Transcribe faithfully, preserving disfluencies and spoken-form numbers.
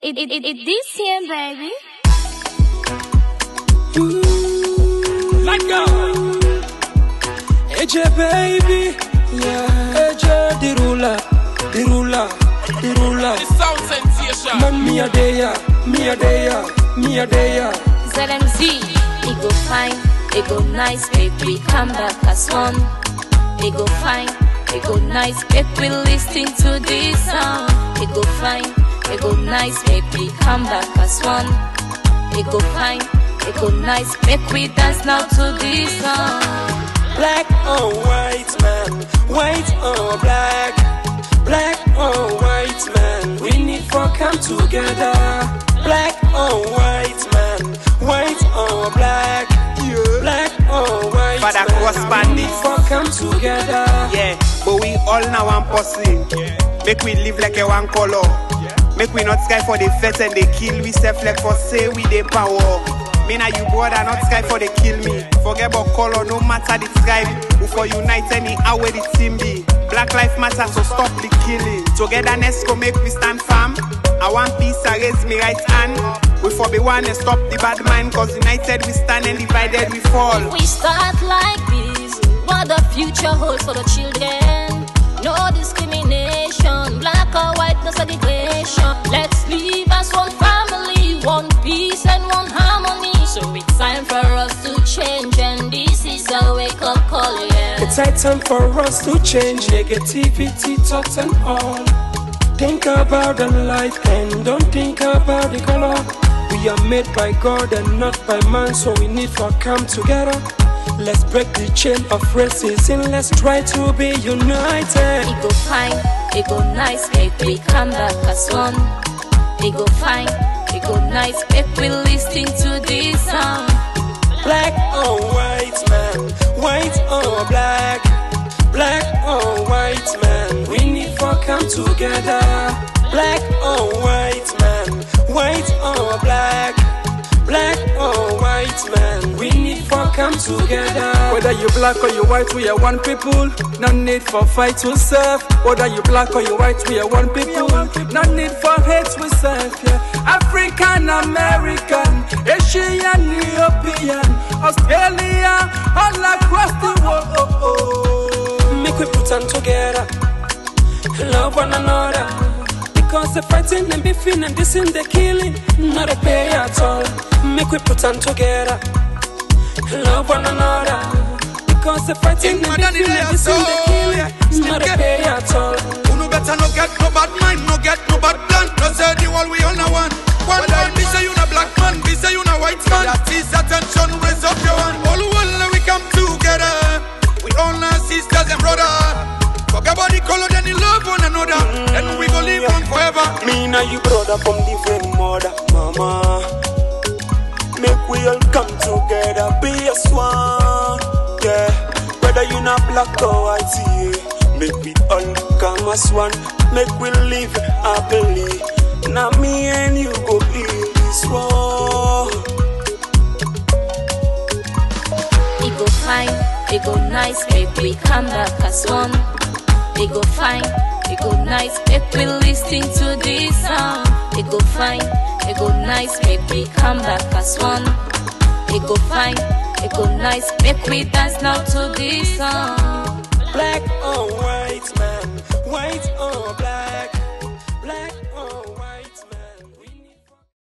It, it, it, it this year, baby. Let go. A J baby, yeah. A J the ruler, the ruler, the ruler. The sound sensation. Man, me a day, me a day, me a day. Z M Z, it go fine, it go nice, baby. Come back as one. It go fine, it go nice, baby. Listen to this song. It go fine, it go nice, baby. Come back as one. It go fine, it go nice, make we dance now to this song. Black on white man, white on black, black on white man. We need for come together. Black on white man, white on black, black on white Father man. cross bandits. We need for come together. Yeah, but we all now one person. Make we live like a one color. Make we not sky for the feds and they kill we self like for say we the power. Me na you brother not sky for they kill me. Forget about color, no matter the tribe. We for unite any how where the team be. Black life matter, so stop the killing. Togetherness go make we stand firm. I want peace, I raise me right hand. We for be one and stop the bad mind. Cause united we stand and divided we fall. If we start like this, what the future holds for the children. No discrimination, black or white, no segregation. Let's live as one family, one peace and one harmony. So it's time for us to change, and this is a wake-up call, yeah. It's high time for us to change negativity, thoughts and all. Think about the light and don't think about the color. We are made by God and not by man, so we need to come together. Let's break the chain of racism, let's try to be united. It go fine, it go nice, make we come back as one. It go fine, it go nice, make we listen to this song. Black on white man, white on black, black on white man. We need for come together. Black on white man, white on black, black on white man. We need for come together. Whether you black or you white, we are one people. No need for fight to serve. Whether you black or you white, we are one people. No need for hate we serve. Yeah. African, American, Asian, European, Australia, all across the world. Oh, oh. Make we put them together, love one another. Because the fighting and beefing and this and the killing, not a pay at all. Make we put them together, love one another. Because the fighting and beefing and this and the killing, not a pay at all. Who no better no get no bad mind, no get no bad plan. No say the world we all know one. One man, be say you na black man, be say you na white man. That is attention, raise up your hand. All the world we come together. We all are sisters and brothers. Forget about the color, then you love one another, mm, and we gon' live on forever. Me and you brother from different mother, mama. Make we all come together, be a swan, yeah. Whether you not black or white, yeah. Make we all come as one. Make we live happily. Now me and you go heal this war. It go fine, it go nice, baby. Come back as one. It go fine, it go nice, make we listen to this song. It go fine, it go nice, baby. Come back as one. It go fine, it go nice, make we dance now to this song. Black on white man.